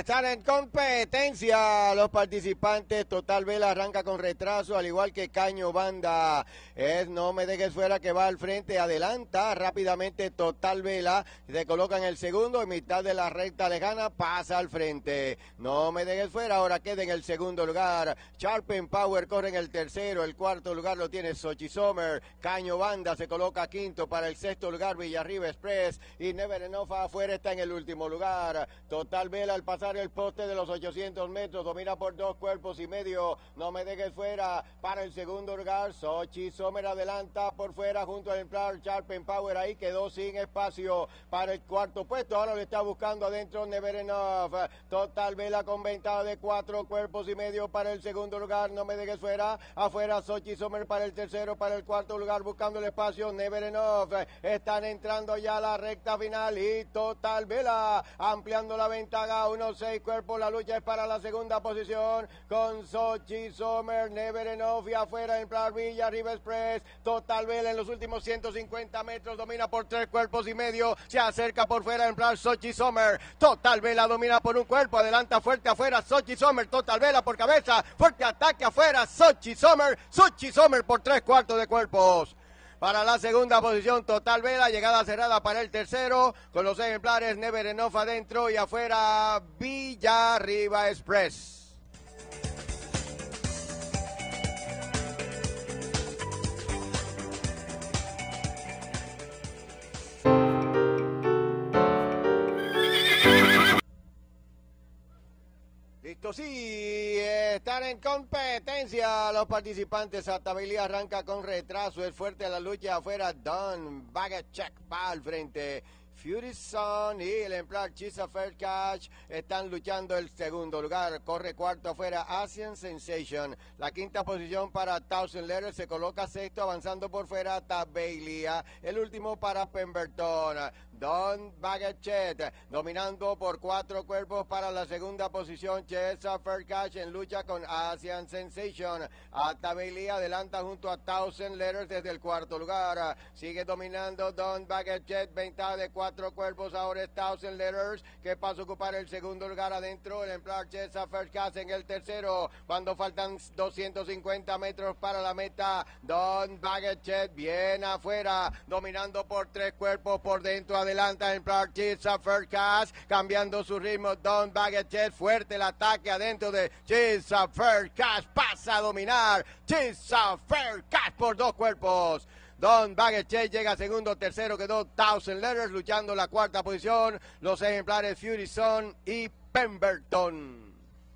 están en competencia los participantes. Total Vela arranca con retraso, al igual que Caño Banda. Es No Me Dejes Fuera que va al frente, adelanta rápidamente Total Vela, se coloca en el segundo, en mitad de la recta lejana, pasa al frente. No Me Dejes Fuera ahora queda en el segundo lugar. Sharpen Power corre en el tercero, el cuarto lugar lo tiene Sochi Sommer. Caño Banda se coloca quinto, para el sexto lugar Villarriba Express, y Never Enough afuera está en el último lugar. Total Vela al pasar el poste de los 800 metros, domina por 2 cuerpos y medio. No Me Dejes Fuera para el segundo lugar. Sochi Sommer adelanta por fuera junto al ejemplar Sharpen Power, ahí quedó sin espacio para el cuarto puesto. Ahora lo está buscando adentro Never Enough. Total Vela con ventaja de 4 cuerpos y medio para el segundo lugar. No Me Dejes Fuera, afuera Sochi Sommer para el tercero, para el cuarto lugar buscando el espacio Never Enough. Están entrando ya a la recta final y Total Vela ampliando la ventaja, unos 6 cuerpos. La lucha es para la segunda posición con Sochi Sommer, Never Enough y afuera en Villarriba Express. Total Vela en los últimos 150 metros domina por 3 cuerpos y medio, se acerca por fuera en Sochi Sommer. Total Vela domina por un cuerpo, adelanta fuerte afuera Sochi Sommer. Total Vela por cabeza, fuerte ataque afuera Sochi Sommer por 3/4 de cuerpos. Para la segunda posición Total Vela, llegada cerrada para el tercero, con los ejemplares Never Enough adentro y afuera Villarriba Express. Listo, sí, están en competencia los participantes. Atabilia arranca con retraso, es fuerte la lucha afuera. Don Bagachek va al frente. Fury Sun y el ejemplar Chisa Fair Catch están luchando el segundo lugar. Corre cuarto afuera Asian Sensation. La quinta posición para Thousand Letters, se coloca sexto avanzando por fuera Tabeilia. El último para Pemberton. Don Bagachet dominando por 4 cuerpos para la segunda posición. Chesa Fair Catch en lucha con Asian Sensation. Tabeilia adelanta junto a Thousand Letters desde el cuarto lugar. Sigue dominando Don Bagachet, ventaja de 4 cuerpos. Ahora es Thousand Letters que pasa a ocupar el segundo lugar adentro. El ejemplar Chesa Fair Catch en el tercero. Cuando faltan 250 metros para la meta, Don Bagachet bien afuera, dominando por 3 cuerpos por dentro. Adelanta el Chisa Fair Catch, cambiando su ritmo. Don Bagachet, fuerte el ataque adentro de Chisa Fair Catch, pasa a dominar Chisa Fair Catch por 2 cuerpos. Don Bagachet llega segundo, tercero quedó Thousand Letters luchando la cuarta posición. Los ejemplares Fury Sun y Pemberton.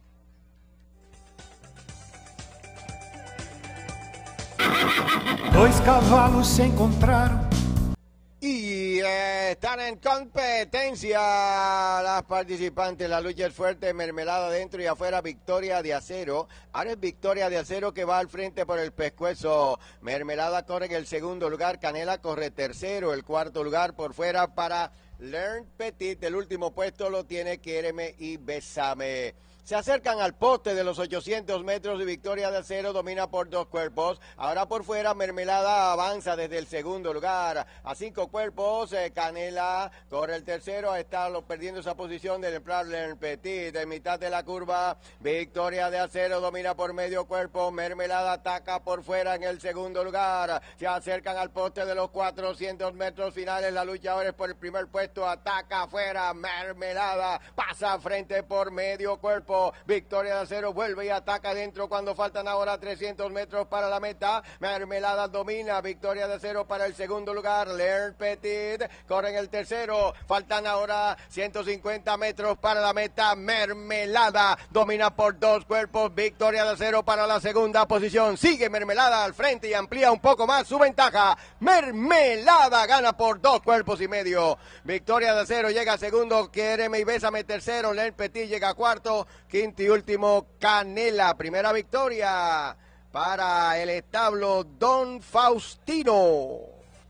Dois cavalos se encontraram. Y están en competencia las participantes. La lucha es fuerte, Mermelada adentro y afuera Victoria de Acero. Ahora es Victoria de Acero que va al frente por el pescuezo. Mermelada corre en el segundo lugar, Canela corre tercero, el cuarto lugar por fuera para Learn Petit. El último puesto lo tiene Quiéreme y Bésame. Se acercan al poste de los 800 metros y Victoria de Acero domina por 2 cuerpos. Ahora por fuera Mermelada avanza desde el segundo lugar a 5 cuerpos. Canela corre el tercero, está perdiendo esa posición del ejemplar Learn Petit. En mitad de la curva Victoria de Acero domina por medio cuerpo. Mermelada ataca por fuera en el segundo lugar. Se acercan al poste de los 400 metros finales. La lucha ahora es por el primer puesto. Ataca afuera Mermelada, pasa frente por medio cuerpo. Victoria de Acero vuelve y ataca adentro cuando faltan ahora 300 metros para la meta. Mermelada domina, Victoria de Acero para el segundo lugar. Learn Petit corre en el tercero. Faltan ahora 150 metros para la meta. Mermelada domina por 2 cuerpos. Victoria de Acero para la segunda posición. Sigue Mermelada al frente y amplía un poco más su ventaja. Mermelada gana por 2 cuerpos y medio. Victoria de Acero llega segundo. Quiéreme y Bésame tercero. Learn Petit llega cuarto. Quinto y último, Canela. Primera victoria para el establo Don Faustino.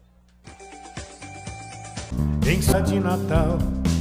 Em de Natal.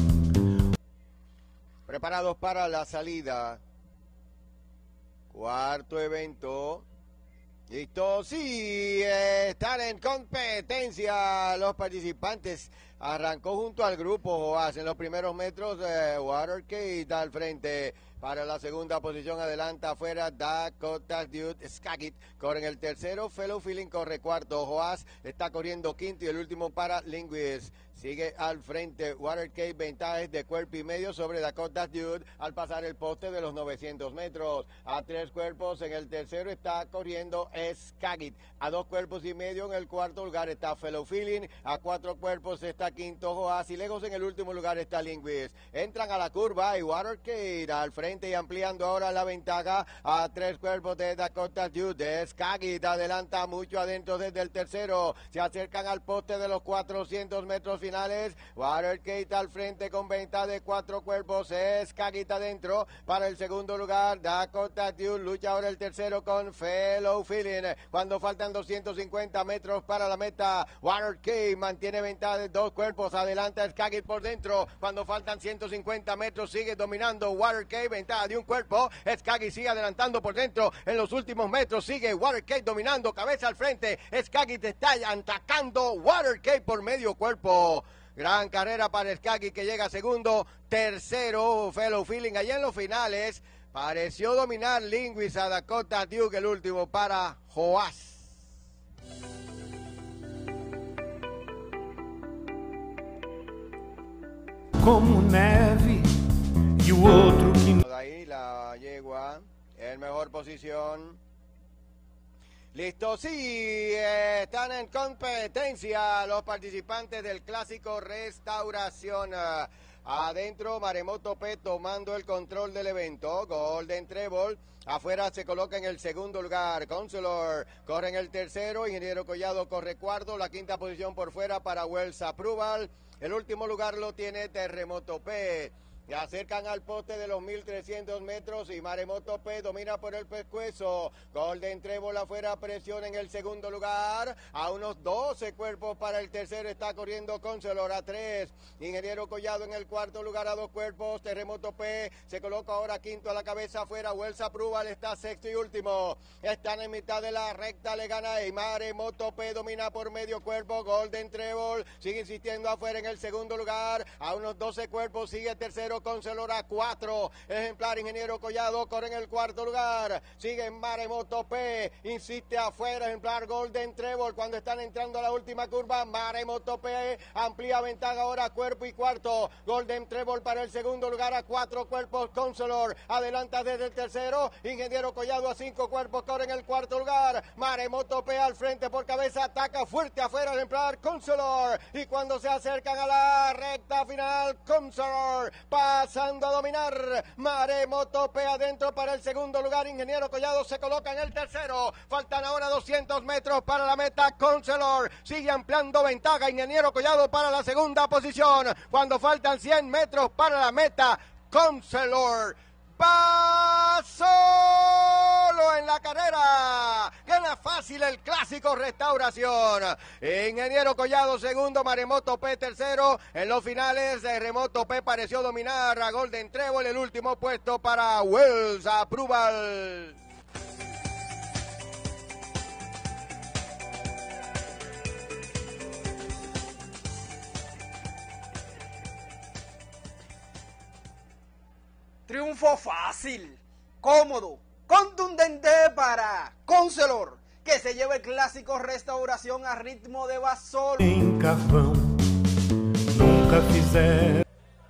Preparados para la salida. Cuarto evento. Listo, sí, están en competencia los participantes. Arrancó junto al grupo Joás en los primeros metros. Watergate al frente. Para la segunda posición adelanta afuera Dakota Dude. Skagit corre en el tercero. Fellow Feeling corre cuarto. Joás está corriendo quinto y el último para Linguist. Sigue al frente Watergate, ventajas de cuerpo y medio sobre Dakota Dude al pasar el poste de los 900 metros. A 3 cuerpos en el tercero está corriendo Skagit. A 2 cuerpos y medio en el cuarto lugar está Fellow Feeling. A 4 cuerpos está quinto Joás y lejos en el último lugar está Linguist. Entran a la curva y Watergate al frente y ampliando ahora la ventaja a 3 cuerpos de Dakota Dude. Skagit adelanta mucho adentro desde el tercero. Se acercan al poste de los 400 metros finales. Watergate al frente con ventaja de 4 cuerpos. Skagit adentro para el segundo lugar. Dakota Dude lucha ahora el tercero con Fellow Feeling. Cuando faltan 250 metros para la meta, Watergate mantiene ventaja de 2 cuerpos. Adelanta Skagit por dentro. Cuando faltan 150 metros sigue dominando Watergate. Ventaja de 1 cuerpo. Skagit sigue adelantando por dentro. En los últimos metros sigue Watergate dominando. Cabeza al frente. Skagit está atacando Watergate por medio cuerpo. Gran carrera para Skagit que llega segundo, tercero Fellow Feeling. Allá en los finales pareció dominar Linguist a Dakota Dude, el último para Joás. Como neve e o outro que... Ahí la yegua en mejor posición. Listo, sí, están en competencia los participantes del clásico Restauración. Adentro, Maremoto P tomando el control del evento. Golden Treble afuera se coloca en el segundo lugar. Consular corre en el tercero. Ingeniero Collado corre cuarto. La quinta posición por fuera para Wells Approval. El último lugar lo tiene Terremoto P. Se acercan al poste de los 1300 metros y Maremoto P domina por el pescuezo. Golden Treble afuera, presión en el segundo lugar. A unos 12 cuerpos para el tercero está corriendo Consular a 3. Ingeniero Collado en el cuarto lugar a 2 cuerpos. Terremoto P se coloca ahora quinto a la cabeza afuera. Wells Approval está sexto y último. Están en mitad de la recta, le gana y Maremoto P domina por medio cuerpo. Golden Treble sigue insistiendo afuera en el segundo lugar. A unos 12 cuerpos sigue tercero. Consular a 4. Ejemplar Ingeniero Collado corre en el cuarto lugar. Sigue Maremoto P. Insiste afuera. Ejemplar Golden Treble cuando están entrando a la última curva. Maremoto P amplía ventaja ahora cuerpo y cuarto. Golden Treble para el segundo lugar a 4 cuerpos. Consular adelanta desde el tercero. Ingeniero Collado a 5 cuerpos corre en el cuarto lugar. Maremoto P al frente por cabeza. Ataca fuerte afuera. Ejemplar Consular. Y cuando se acercan a la recta final, Consular pasando a dominar. Maremoto P adentro para el segundo lugar. Ingeniero Collado se coloca en el tercero. Faltan ahora 200 metros para la meta. Consular sigue ampliando ventaja. Ingeniero Collado para la segunda posición. Cuando faltan 100 metros para la meta, Consular va solo en la carrera. Gana fácil el clásico Restauración. Ingeniero Collado segundo, Maremoto P tercero. En los finales, Terremoto P pareció dominar a Golden Treble. El último puesto para Wells Approval. Triunfo fácil, cómodo, contundente para Consular, que se lleva el clásico Restauración a ritmo de vasolo. Em carvão, nunca fizeram.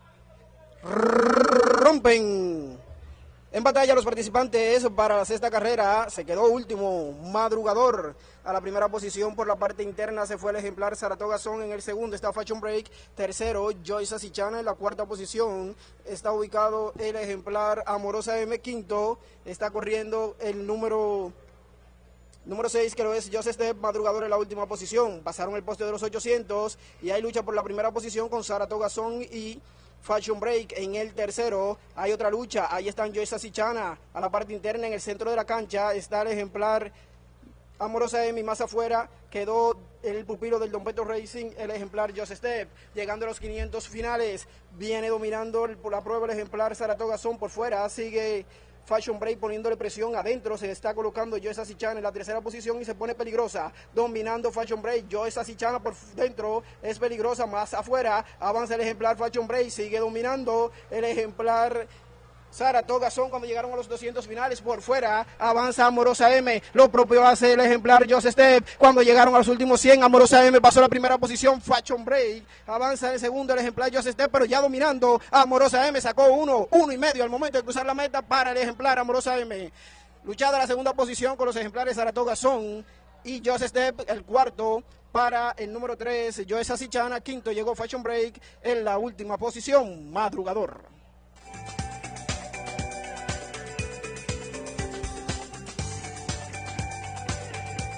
Rompen en batalla los participantes para la sexta carrera. Se quedó último Madrugador. A la primera posición por la parte interna se fue el ejemplar Saratoga Son. En el segundo está Fashion Break. Tercero, Joyce Asichana. En la cuarta posición está ubicado el ejemplar Amorosa M. Quinto. Está corriendo el número 6, que lo es Joseph Step. Madrugador en la última posición. Pasaron el poste de los 800 y hay lucha por la primera posición con Saratoga Son y Fashion Break. En el tercero hay otra lucha. Ahí están Joyce Asichana. A la parte interna, en el centro de la cancha, está el ejemplar Amorosa M. Más afuera quedó el pupilo del Don Petro Racing, el ejemplar Joseph Step. Llegando a los 500 finales, viene dominando por la prueba el ejemplar Saratoga Son. Por fuera sigue Fashion Break poniéndole presión adentro, se está colocando Joe Sassichana en la tercera posición y se pone peligrosa, dominando Fashion Break. Joe Sassichana por dentro es peligrosa, más afuera avanza el ejemplar Fashion Break, sigue dominando el ejemplar Saratoga Son. Cuando llegaron a los 200 finales, por fuera avanza Amorosa M, lo propio hace el ejemplar Just Step. Cuando llegaron a los últimos 100, Amorosa M pasó la primera posición, Fashion Break avanza en el segundo el ejemplar Just Step, pero ya dominando Amorosa M, sacó 1.5 al momento de cruzar la meta para el ejemplar Amorosa M. Luchada la segunda posición con los ejemplares Saratoga Son y Just Step, el cuarto para el número 3, Joe Sassichana. Quinto llegó Fashion Break en la última posición, Madrugador.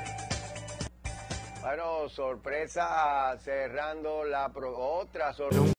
Bueno, sorpresa cerrando la otra sorpresa.